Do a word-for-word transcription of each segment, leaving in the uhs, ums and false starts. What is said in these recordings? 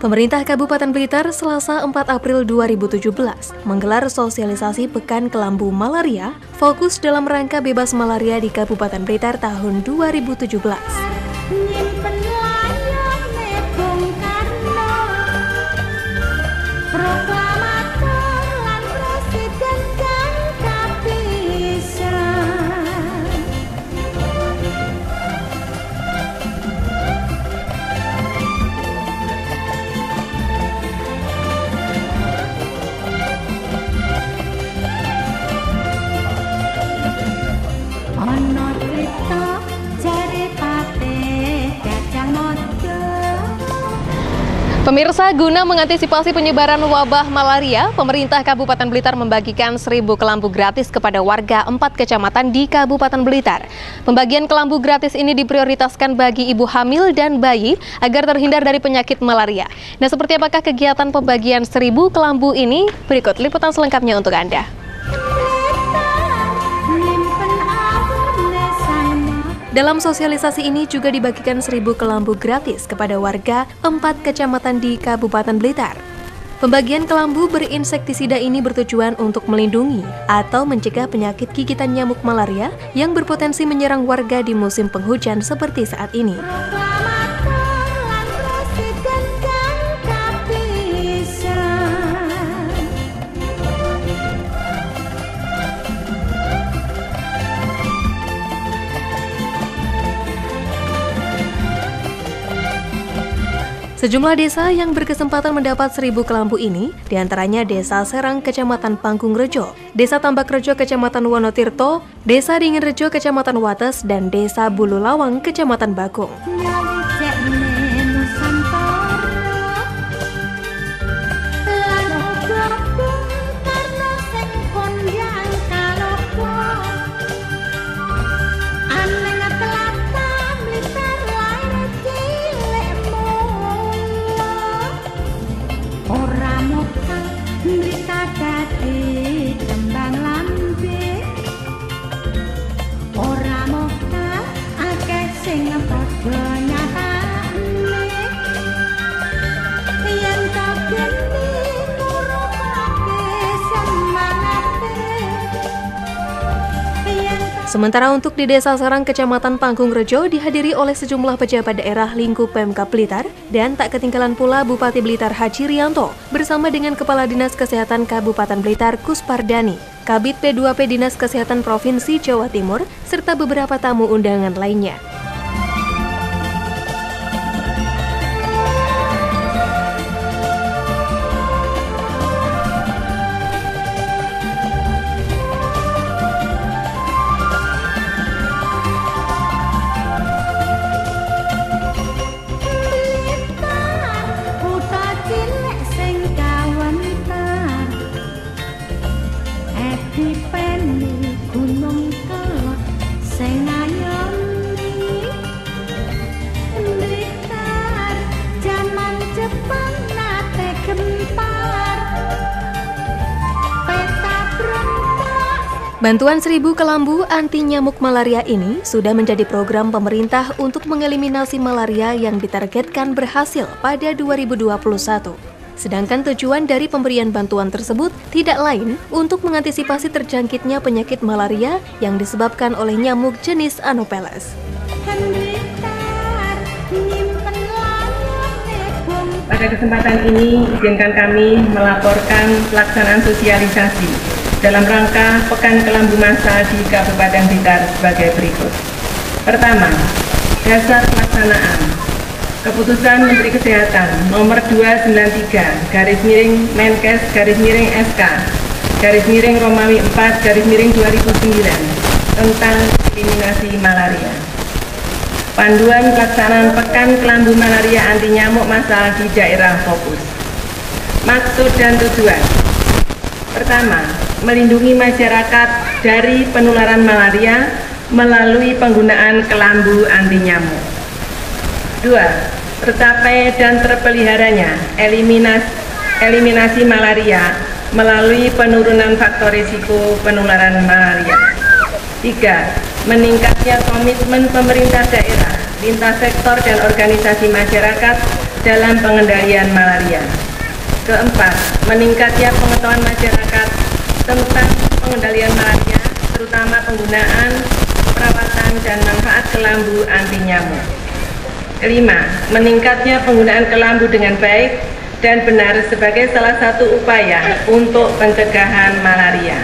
Pemerintah Kabupaten Blitar Selasa empat April dua ribu tujuh belas menggelar sosialisasi Pekan Kelambu Malaria fokus dalam rangka bebas malaria di Kabupaten Blitar tahun dua ribu tujuh belas. Pemirsa, guna mengantisipasi penyebaran wabah malaria, pemerintah Kabupaten Blitar membagikan seribu kelambu gratis kepada warga empat kecamatan di Kabupaten Blitar. Pembagian kelambu gratis ini diprioritaskan bagi ibu hamil dan bayi agar terhindar dari penyakit malaria. Nah, seperti apakah kegiatan pembagian seribu kelambu ini? Berikut liputan selengkapnya untuk Anda. Dalam sosialisasi ini juga dibagikan seribu kelambu gratis kepada warga empat kecamatan di Kabupaten Blitar. Pembagian kelambu berinsektisida ini bertujuan untuk melindungi atau mencegah penyakit gigitan nyamuk malaria yang berpotensi menyerang warga di musim penghujan seperti saat ini. Sejumlah desa yang berkesempatan mendapat seribu kelambu ini, diantaranya Desa Serang, Kecamatan Panggung-Rejo, Desa Tambak-Rejo, Kecamatan Wonotirto, Desa Dingin-Rejo, Kecamatan Wates, dan Desa Bulu Lawang, Kecamatan Bakung. Sementara untuk di Desa Serang, Kecamatan Panggung-Rejo dihadiri oleh sejumlah pejabat daerah lingkup Pemkab Blitar dan tak ketinggalan pula Bupati Blitar Haji Rianto bersama dengan Kepala Dinas Kesehatan Kabupaten Blitar Kuspardani, Kabid P dua P Dinas Kesehatan Provinsi Jawa Timur, serta beberapa tamu undangan lainnya. Bantuan seribu kelambu anti nyamuk malaria ini sudah menjadi program pemerintah untuk mengeliminasi malaria yang ditargetkan berhasil pada dua ribu dua puluh satu. Sedangkan tujuan dari pemberian bantuan tersebut tidak lain untuk mengantisipasi terjangkitnya penyakit malaria yang disebabkan oleh nyamuk jenis Anopheles. Pada kesempatan ini, izinkan kami melaporkan pelaksanaan sosialisasi dalam rangka Pekan Kelambu Massa di Kabupaten Blitar sebagai berikut. Pertama, dasar pelaksanaan Keputusan Menteri Kesehatan nomor dua ratus sembilan puluh tiga garis miring Menkes garis miring S K garis miring Romawi empat garis miring dua ribu sembilan tentang eliminasi malaria. Panduan pelaksanaan Pekan Kelambu Malaria Anti Nyamuk Massal di daerah fokus. Maksud dan tujuan. Pertama, melindungi masyarakat dari penularan malaria melalui penggunaan kelambu anti nyamuk. Dua, tercapai dan terpeliharanya eliminasi, eliminasi malaria melalui penurunan faktor risiko penularan malaria. Tiga, meningkatnya komitmen pemerintah daerah, lintas sektor dan organisasi masyarakat dalam pengendalian malaria. Keempat, meningkatnya pengetahuan masyarakat tentang pengendalian malaria, terutama penggunaan, perawatan, dan manfaat kelambu anti nyamuk. Kelima, meningkatnya penggunaan kelambu dengan baik dan benar sebagai salah satu upaya untuk pencegahan malaria.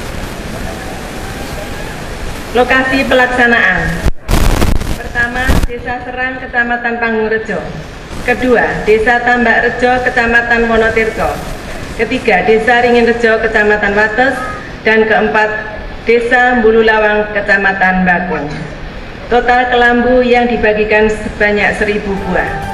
Lokasi pelaksanaan. Pertama, Desa Serang, Kecamatan Pangungrejo. Kedua, Desa Tambak Rejo, Kecamatan Wonotirto. Ketiga, Desa Ringinrejo, Kecamatan Wates. Dan keempat, Desa Mbululawang, Kecamatan Bakung. Total kelambu yang dibagikan sebanyak seribu buah.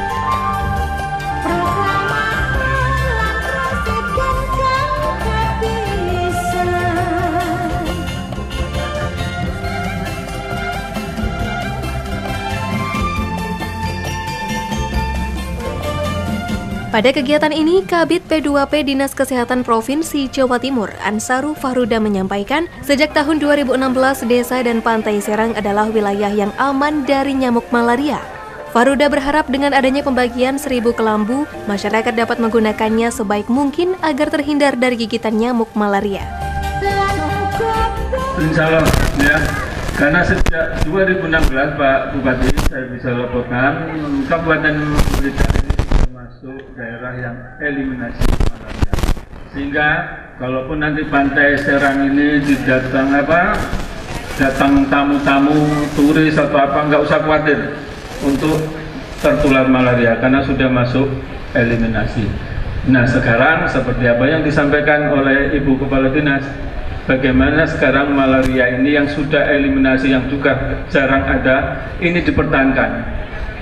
Pada kegiatan ini, Kabid P dua P Dinas Kesehatan Provinsi Jawa Timur, Ansaru Fahruda menyampaikan, sejak tahun dua ribu enam belas, desa dan pantai Serang adalah wilayah yang aman dari nyamuk malaria. Fahruda berharap dengan adanya pembagian seribu kelambu, masyarakat dapat menggunakannya sebaik mungkin agar terhindar dari gigitan nyamuk malaria. Insya Allah, ya. Karena sejak dua ribu enam belas, Pak Bupati, saya bisa laporkan, Kabupaten Blitar ini masuk daerah yang eliminasi malaria. Sehingga kalaupun nanti pantai Serang ini didatang apa, datang tamu-tamu turis atau apa, nggak usah khawatir untuk tertular malaria karena sudah masuk eliminasi. Nah sekarang seperti apa yang disampaikan oleh Ibu Kepala Dinas, bagaimana sekarang malaria ini yang sudah eliminasi, yang juga jarang ada, ini dipertahankan.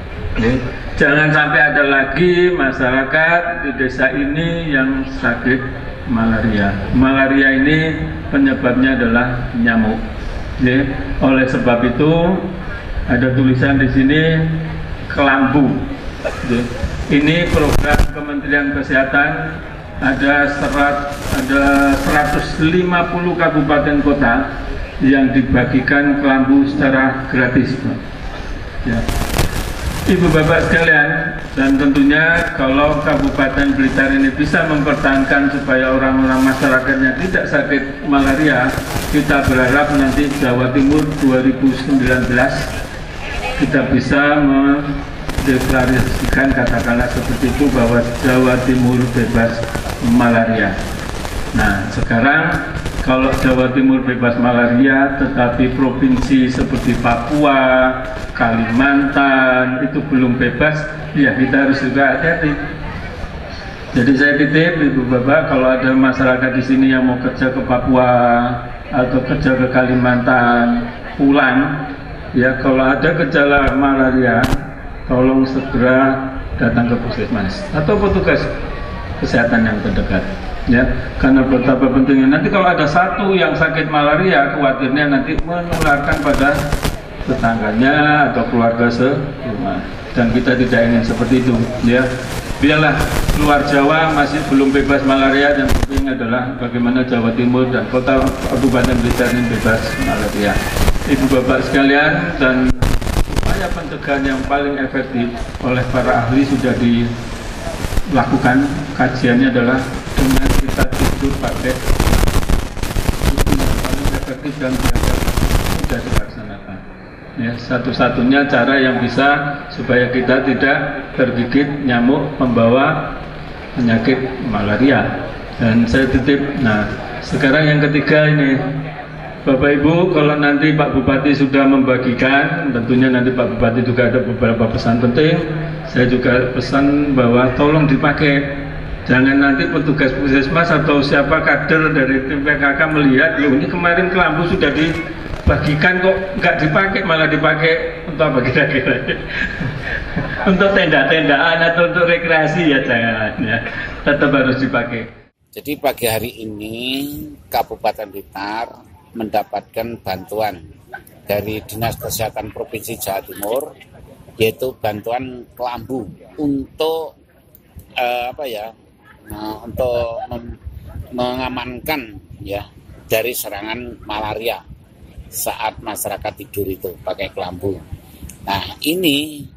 Jangan sampai ada lagi masyarakat di desa ini yang sakit malaria. Malaria ini penyebabnya adalah nyamuk. Ya. Oleh sebab itu ada tulisan di sini kelambu. Ya. Ini program Kementerian Kesehatan, ada serat, ada seratus lima puluh kabupaten kota yang dibagikan kelambu secara gratis. Ya. Ibu bapak sekalian, dan tentunya kalau Kabupaten Blitar ini bisa mempertahankan supaya orang-orang masyarakatnya tidak sakit malaria, kita berharap nanti Jawa Timur dua ribu sembilan belas kita bisa mendeklarasikan, katakanlah seperti itu, bahwa Jawa Timur bebas malaria. Nah sekarang kalau Jawa Timur bebas malaria, tetapi provinsi seperti Papua, Kalimantan itu belum bebas, ya kita harus juga hati-hati. Jadi saya titip Ibu Bapak, kalau ada masyarakat di sini yang mau kerja ke Papua atau kerja ke Kalimantan, pulang, ya kalau ada gejala malaria, tolong segera datang ke puskesmas atau petugas kesehatan yang terdekat. Ya, karena betapa pentingnya. Nanti kalau ada satu yang sakit malaria, khawatirnya nanti menularkan pada tetangganya atau keluarga serumah. Dan kita tidak ingin seperti itu. Ya, biarlah luar Jawa masih belum bebas malaria, dan penting adalah bagaimana Jawa Timur dan kota Kabupaten Blitar ini bebas malaria. Ibu bapak sekalian, dan upaya pencegahan yang paling efektif oleh para ahli sudah dilakukan. Kajiannya adalah dengan kita tidur pakai itu yang paling efektif dan biasa sudah dilaksanakan. Ya, satu-satunya cara yang bisa supaya kita tidak tergigit nyamuk pembawa penyakit malaria. Dan saya titip, nah sekarang yang ketiga ini, Bapak Ibu, kalau nanti Pak Bupati sudah membagikan, tentunya nanti Pak Bupati juga ada beberapa pesan penting. Saya juga pesan bahwa tolong dipakai. Jangan nanti petugas puskesmas atau siapa kader dari tim P K K melihat, loh ini kemarin kelambu sudah dibagikan kok nggak dipakai, malah dipakai untuk apa kira-kira? Untuk tenda-tendaan atau untuk rekreasi, ya jangan, ya tetap harus dipakai. Jadi pagi hari ini Kabupaten Blitar mendapatkan bantuan dari Dinas Kesehatan Provinsi Jawa Timur, yaitu bantuan kelambu untuk eh, apa ya? Nah, untuk mengamankan ya dari serangan malaria saat masyarakat tidur itu pakai kelambu. Nah ini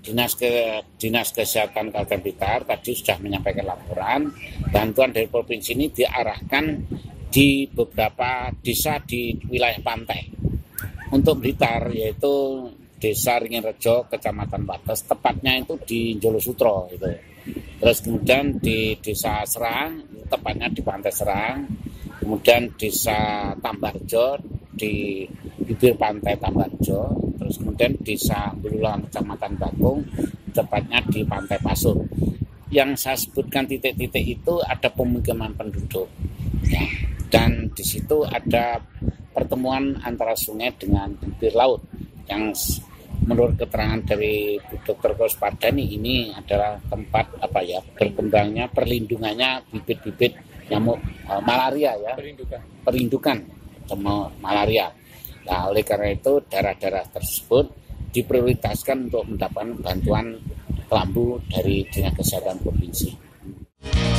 Dinas ke Dinas Kesehatan Kabupaten Blitar tadi sudah menyampaikan laporan bantuan dari provinsi ini diarahkan di beberapa desa di wilayah pantai untuk Blitar, yaitu Desa Ringinrejo, Kecamatan Wates, tepatnya itu di Jolosutro itu. Terus kemudian di Desa Serang, tepatnya di Pantai Serang. Kemudian Desa Tambarjo di bibir Pantai Tambarjo. Terus kemudian Desa Bululang, Kecamatan Bakung, tepatnya di Pantai Pasur. Yang saya sebutkan titik-titik itu ada pemukiman penduduk, ya. Dan di situ ada pertemuan antara sungai dengan bibir laut yang menurut keterangan dari Bu Dokter Kuspadani ini adalah tempat apa ya berkembangnya perlindungannya bibit-bibit nyamuk uh, malaria ya perindukan perindukan sama malaria. Nah, oleh karena itu daerah-daerah tersebut diprioritaskan untuk mendapatkan bantuan kelambu dari Dinas Kesehatan Provinsi.